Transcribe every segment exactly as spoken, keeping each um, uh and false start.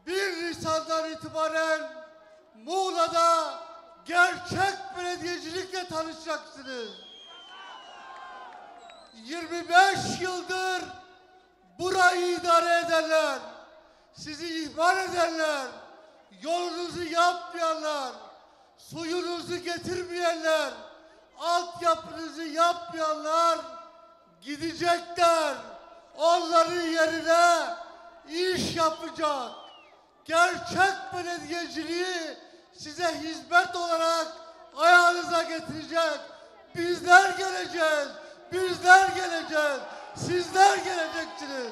bir Nisan'dan itibaren Muğla'da gerçek belediyecilikle tanışacaksınız. yirmi beş yıldır burayı idare edenler, sizi ihmal edenler, yolunuzu yapmayanlar, suyunuzu getirmeyenler, altyapınızı yapmayanlar gidecekler. Onların yerine iş yapacak. Gerçek belediyeciliği size hizmet olarak ayağınıza getirecek. Bizler geleceğiz. Bizler geleceğiz. Sizler geleceksiniz.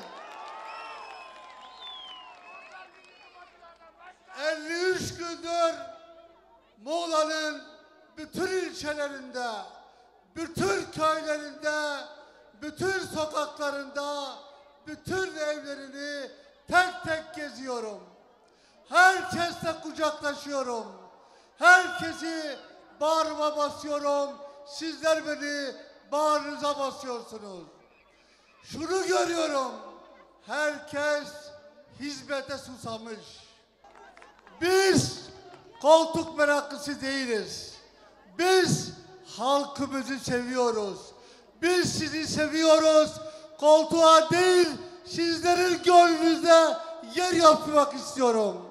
elli üç gündür Muğla'nın bütün ilçelerinde, bütün köylerinde, bütün sokaklarında, bütün evlerini tek tek geziyorum. Herkesle kucaklaşıyorum. Herkesi bağrıma basıyorum. Sizler beni bağrınıza basıyorsunuz. Şunu görüyorum. Herkes hizmete susamış. Biz koltuk meraklısı değiliz. Biz halkımızı seviyoruz. Biz sizi seviyoruz. Koltuğa değil, sizlerin gönlünüzde yer yapmak istiyorum.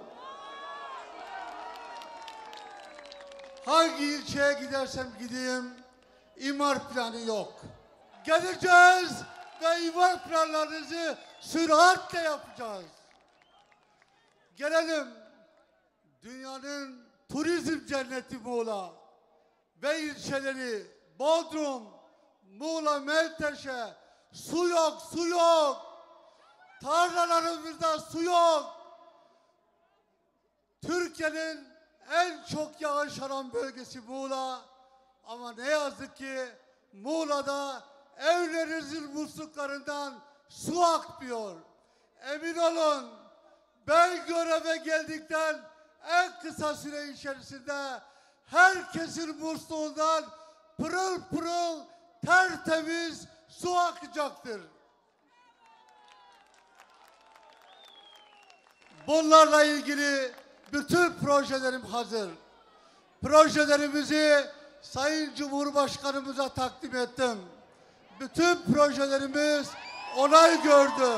Hangi ilçeye gidersem gideyim, imar planı yok. Geleceğiz ve imar planlarınızı süratle yapacağız. Gelelim, dünyanın turizm cenneti Muğla ve ilçeleri Bodrum, Muğla, Menteşe, su yok, su yok. Tarlalarımızda su yok. Türkiye'nin en çok yağış alan bölgesi Muğla. Ama ne yazık ki Muğla'da evlerinizin musluklarından su akmıyor. Emin olun, ben göreve geldikten en kısa süre içerisinde herkesin musluğundan pırıl pırıl tertemiz su akacaktır. Bunlarla ilgili bütün projelerim hazır. Projelerimizi Sayın Cumhurbaşkanımıza takdim ettim. Bütün projelerimiz onay gördü.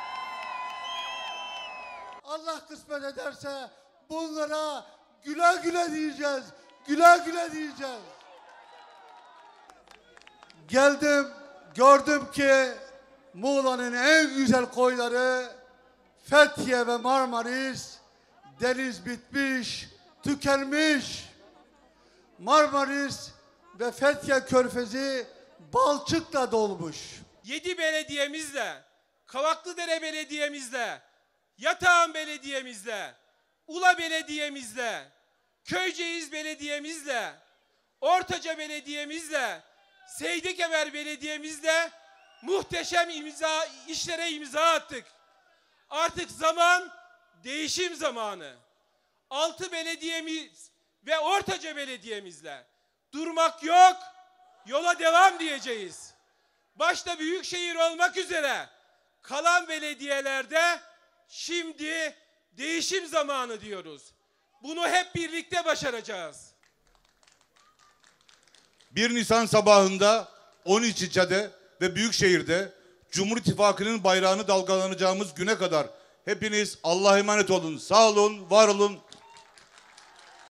Allah kısmet ederse bunlara güle güle diyeceğiz. Güle güle diyeceğiz. Geldim, gördüm ki Muğla'nın en güzel koyları Fethiye ve Marmaris, deniz bitmiş, tükenmiş. Marmaris ve Fethiye Körfezi balçıkla dolmuş. Yedi belediyemizle, Kavaklıdere Belediye'mizle, Yatağan Belediye'mizle, Ula Belediye'mizle, Köyceğiz Belediye'mizle, Ortaca Belediye'mizle, Seydikemer Belediye'mizle muhteşem imza, işlere imza attık. Artık zaman değişim zamanı. Altı belediyemiz ve Ortaca Belediye'mizle durmak yok, yola devam diyeceğiz. Başta Büyükşehir olmak üzere kalan belediyelerde şimdi değişim zamanı diyoruz. Bunu hep birlikte başaracağız. bir Nisan sabahında on üç ilçede ve Büyükşehir'de Cumhur İttifakı'nın bayrağını dalgalanacağımız güne kadar hepiniz Allah'a emanet olun. Sağ olun, var olun.